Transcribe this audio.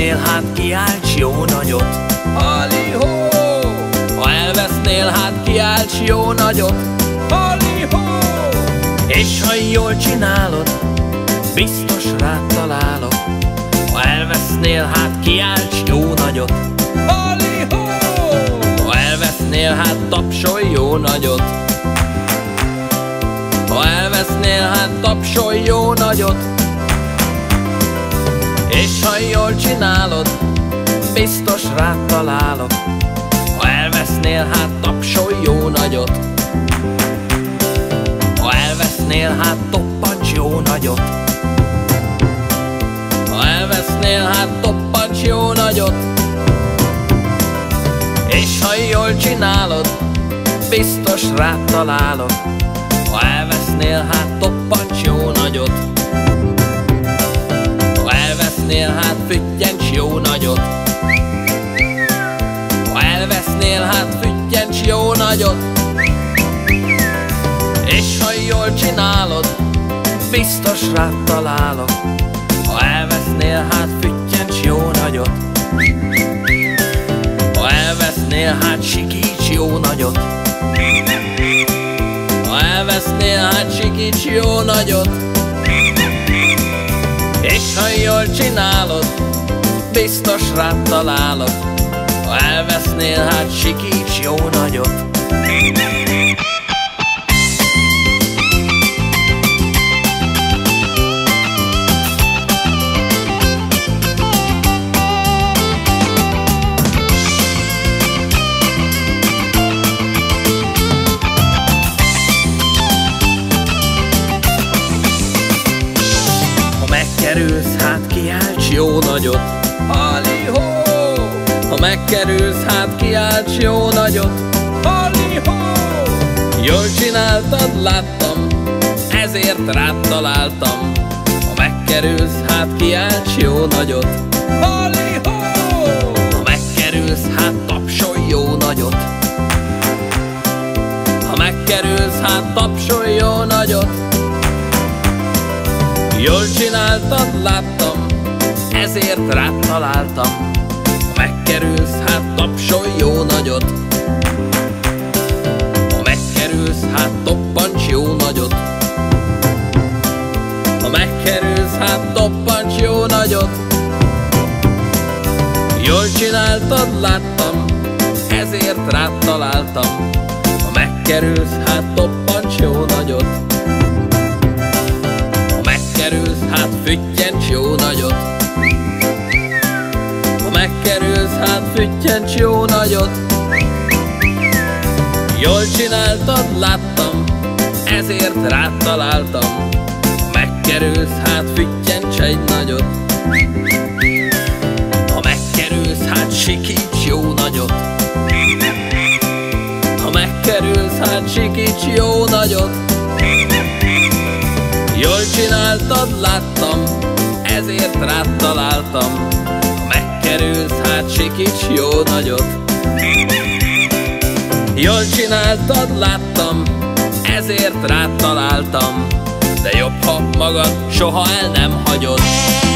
elvesznél, hát kiálts jó nagyot. Halli-hó! Ha elvesznél, hát kiálts jó nagyot. Halli-hó! És ha jól csinálod, biztos rád találok. Ha elvesznél, hát kiálts jó nagyot. Halli-hó! Ha elvesznél, hát tapsolj jó nagyot. Ha elvesznél, hát tapsolj jó nagyot. És ha jól csinálod, biztos rád találok. Ha elvesznél, hát tapsolj jó nagyot. Ha elvesznél, hát toppancs jó nagyot. Ha elvesznél, hát toppancs jó nagyot. És ha jól csinálod, biztos rád találok. Ha elvesznél, hát toppancs jó nagyot. Ha elvesznél, hát füttyents jó nagyot. Ha elvesznél, hát füttyents jó nagyot. És ha jól csinálod, biztos rád találok. Ha elvesznél, hát füttyents jó nagyot. Ha elvesznél, hát sikíts jó nagyot. Ha elvesznél, hát sikíts jó nagyot. És ha jól csinálod, biztos rád találok. Ha elvesznél, hát sikíts jó nagyot. Megkerülsz, hát kiálts jó nagyot. Halli-hó! Ha megkerülsz, hát kiálts jó nagyot. Halli-hó! Jól csináltad, láttam, ezért rád találtam. Ha megkerülsz, hát kiálts jó nagyot. Halli-hó! Ha megkerülsz, hát tapsolj jó nagyot. Ha megkerülsz, hát tapsolj jó nagyot. Jól csináltad, láttam, ezért rád találtam. Ha megkerülsz, hát tapsolj jó nagyot. Ha megkerülsz, hát toppancs jó nagyot. Ha megkerülsz, hát toppancs jó nagyot. Jól csináltad, láttam, ezért rád találtam. Ha megkerülsz, hát toppancs jó nagyot. Megkerülsz, hát füttyents jó nagyot. Ha megkerülsz, hát füttyents jó nagyot. Jól csináltad, láttam, ezért rád találtam. Ha megkerülsz, hát füttyents egy nagyot. Ha megkerülsz, hát sikíts jó nagyot. Ha megkerülsz, hát sikíts jó nagyot. Jól csináltad, láttam, ezért rád találtam. Ha megkerülsz, hát sikíts jó nagyot. Jól csináltad, láttam, ezért rád találtam. De jobb, ha magad soha el nem hagyod.